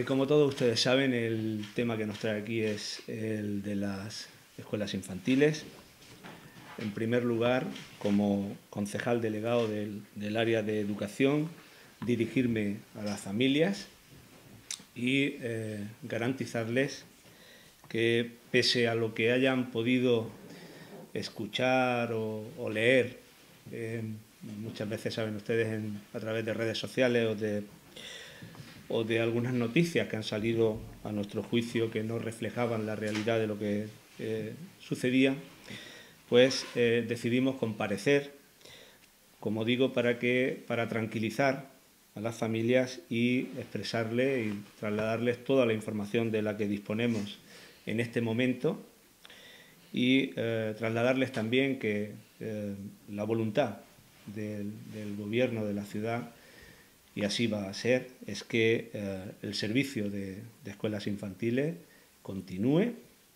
como todos ustedes saben, el tema que nos trae aquí es el de las escuelas infantiles. En primer lugar, como concejal delegado del área de educación, dirigirme a las familias y garantizarles que, pese a lo que hayan podido escuchar o leer, muchas veces saben ustedes a través de redes sociales o de algunas noticias que han salido a nuestro juicio que no reflejaban la realidad de lo que sucedía, pues decidimos comparecer, como digo, para tranquilizar a las familias y expresarles y trasladarles toda la información de la que disponemos en este momento y trasladarles también que la voluntad del Gobierno de la ciudad, y así va a ser, es que el servicio de escuelas infantiles continúe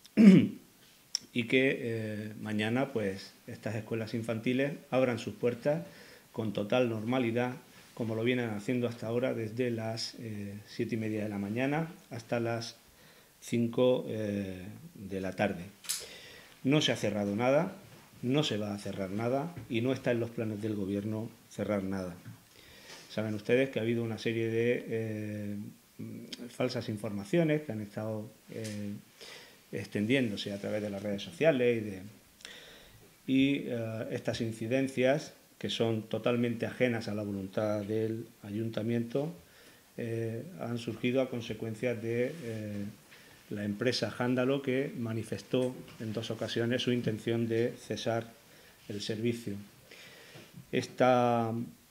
y que mañana pues estas escuelas infantiles abran sus puertas con total normalidad, como lo vienen haciendo hasta ahora, desde las 7:30 de la mañana hasta las 5 de la tarde. No se ha cerrado nada, no se va a cerrar nada y no está en los planes del Gobierno cerrar nada. Saben ustedes que ha habido una serie de falsas informaciones que han estado extendiéndose a través de las redes sociales y estas incidencias, que son totalmente ajenas a la voluntad del ayuntamiento, han surgido a consecuencia de la empresa Jándalo, que manifestó en 2 ocasiones su intención de cesar el servicio. Esta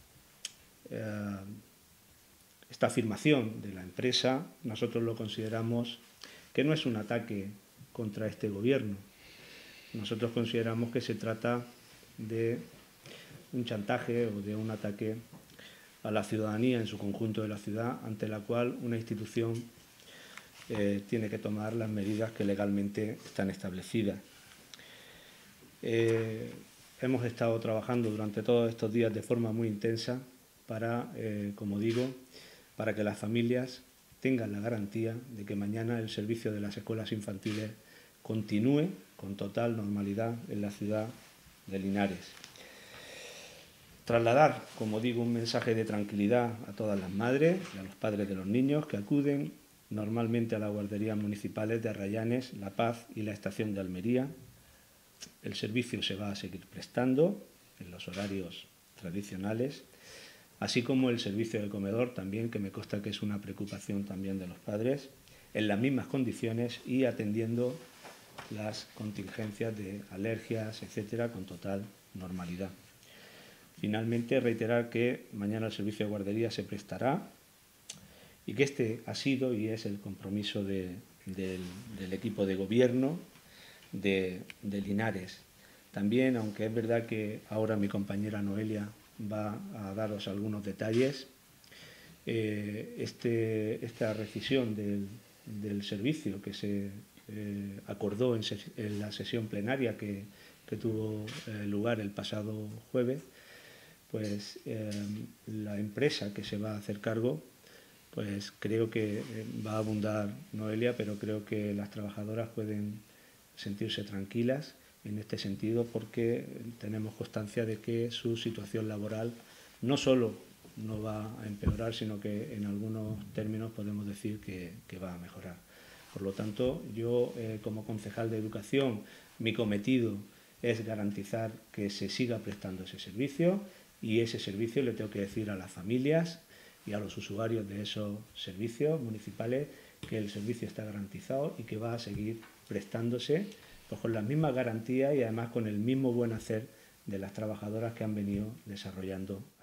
afirmación de la empresa nosotros lo consideramos que no es un ataque contra este Gobierno. Nosotros consideramos que se trata de un chantaje o de un ataque a la ciudadanía en su conjunto de la ciudad, ante la cual una institución tiene que tomar las medidas que legalmente están establecidas. Hemos estado trabajando durante todos estos días de forma muy intensa para, como digo, para que las familias tengan la garantía de que mañana el servicio de las escuelas infantiles continúe con total normalidad en la ciudad de Linares. Trasladar, como digo, un mensaje de tranquilidad a todas las madres y a los padres de los niños que acuden normalmente a las guarderías municipales de Arrayanes, La Paz y la estación de Almería. El servicio se va a seguir prestando en los horarios tradicionales, así como el servicio de comedor también, que me consta que es una preocupación también de los padres, en las mismas condiciones y atendiendo las contingencias de alergias, etcétera, con total normalidad. Finalmente, reiterar que mañana el servicio de guardería se prestará y que este ha sido y es el compromiso del equipo de gobierno de Linares. También, aunque es verdad que ahora mi compañera Noelia va a daros algunos detalles, esta rescisión del servicio que se acordó en la sesión plenaria que tuvo lugar el pasado jueves, pues la empresa que se va a hacer cargo, pues creo que va a abundar Noelia, pero creo que las trabajadoras pueden sentirse tranquilas en este sentido, porque tenemos constancia de que su situación laboral no solo no va a empeorar, sino que en algunos términos podemos decir que va a mejorar. Por lo tanto, yo como concejal de Educación, mi cometido es garantizar que se siga prestando ese servicio, y ese servicio le tengo que decir a las familias y a los usuarios de esos servicios municipales que el servicio está garantizado y que va a seguir prestándose pues con las mismas garantías y además con el mismo buen hacer de las trabajadoras que han venido desarrollando